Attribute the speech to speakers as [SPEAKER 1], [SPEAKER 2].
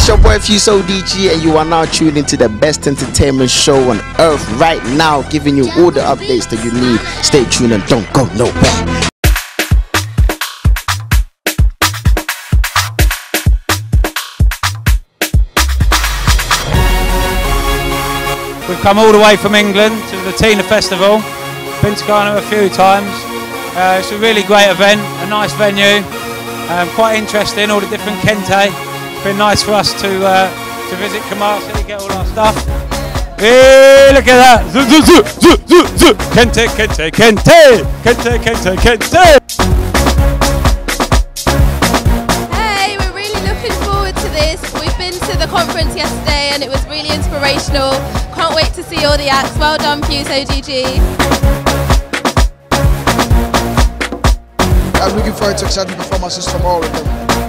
[SPEAKER 1] It's your boy FUSEODG, and you are now tuned into the best entertainment show on earth right now, giving you all the updates that you need. Stay tuned and don't go nowhere.
[SPEAKER 2] We've come all the way from England to the TINA Festival. Been to Ghana a few times. It's a really great event, a nice venue, quite interesting, all the different kente. Been nice for us to visit Kumasi, get all our stuff. Hey, look at that! Kente, kente, kente! Kente, kente, kente!
[SPEAKER 3] Hey, we're really looking forward to this. We've been to the conference yesterday and it was really inspirational. Can't wait to see all the acts. Well done, FUSEODG.
[SPEAKER 4] I'm looking forward to exciting performances from all of them.